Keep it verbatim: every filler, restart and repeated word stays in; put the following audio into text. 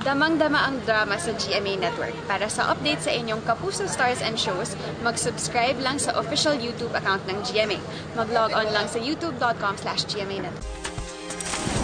Damang-dama ang drama sa G M A Network. Para sa update sa inyong Kapuso Stars and Shows, mag-subscribe lang sa official YouTube account ng G M A. Mag-log on lang sa youtube dot com slash G M A Network.